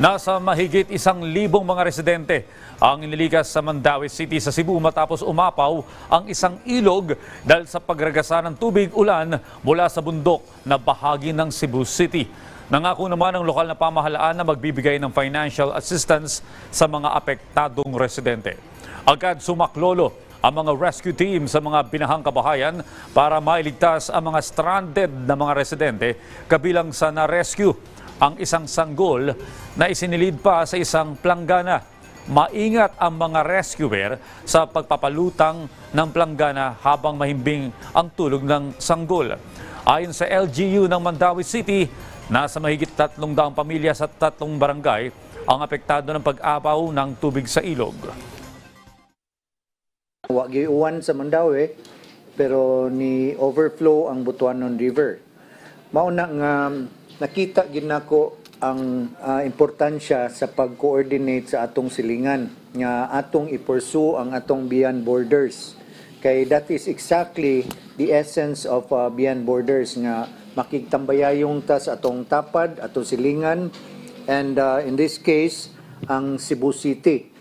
Nasa mahigit 1,000 mga residente ang inilikas sa Mandaue City sa Cebu matapos umapaw ang isang ilog dahil sa pagragasa ng tubig ulan mula sa bundok na bahagi ng Cebu City. Nangako naman ang lokal na pamahalaan na magbibigay ng financial assistance sa mga apektadong residente. Agad sumaklolo ang mga rescue team sa mga binahang kabahayan para mailigtas ang mga stranded na mga residente, kabilang sa na-rescue ang isang sanggol na isinilid pa sa isang planggana. Maingat ang mga rescuer sa pagpapalutang ng planggana habang mahimbing ang tulog ng sanggol. Ayon sa LGU ng Mandaue City, nasa mahigit 300 pamilya sa 3 barangay ang apektado ng pag-apaw ng tubig sa ilog. Wa giuwan sa Mandaue pero ni overflow ang Butuanon River. Mao na nga nakita gid nako ang importansya sa pag-coordinate sa atong silingan nga atong i-pursue ang atong beyond borders. Kay that is exactly the essence of beyond borders nga makigtambayayong ta sa atong tapad, atong silingan, and in this case ang Cebu City.